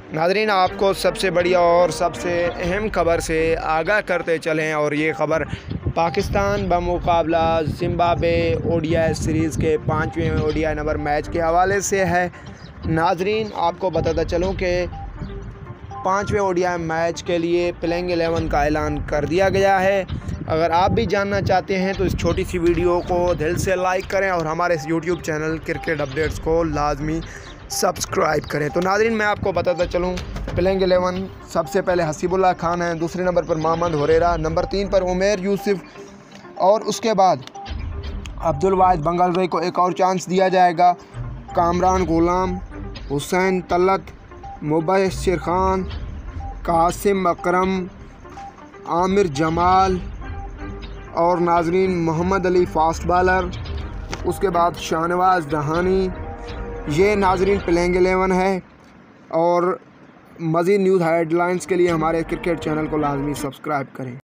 नाज़रीन, आपको सबसे बढ़िया और सबसे अहम ख़बर से आगाह करते चलें, और ये ख़बर पाकिस्तान बमुकाबला ज़िम्बाब्वे ओडीआई सीरीज़ के 5वें ओडीआई नंबर मैच के हवाले से है। नाज़रीन, आपको बताता चलूँ कि 5वें ओडीआई मैच के लिए प्लेइंग 11 का ऐलान कर दिया गया है। अगर आप भी जानना चाहते हैं तो इस छोटी सी वीडियो को दिल से लाइक करें और हमारे इस यूट्यूब चैनल क्रिकेट अपडेट्स को लाजमी सब्सक्राइब करें। तो नाज़रीन, मैं आपको बताता चलूँ, प्लेइंग 11 सबसे पहले हसीबुल्लाह खान है, दूसरे नंबर पर मोहम्मद हुरैरा, नंबर 3 पर उमर यूसुफ, और उसके बाद अब्दुल वाहिद बंगलरई को एक और चांस दिया जाएगा। कामरान गुलाम, हुसैन तलत, मुबशिर खान, कासिम अकरम, आमिर जमाल और नाज़रीन मोहम्मद अली फास्ट बॉलर, उसके बाद शाहनवाज दहानी। ये नाज़रीन प्लेइंग 11 है। और मज़ीद न्यूज़ हेडलाइंस के लिए हमारे क्रिकेट चैनल को लाजमी सब्सक्राइब करें।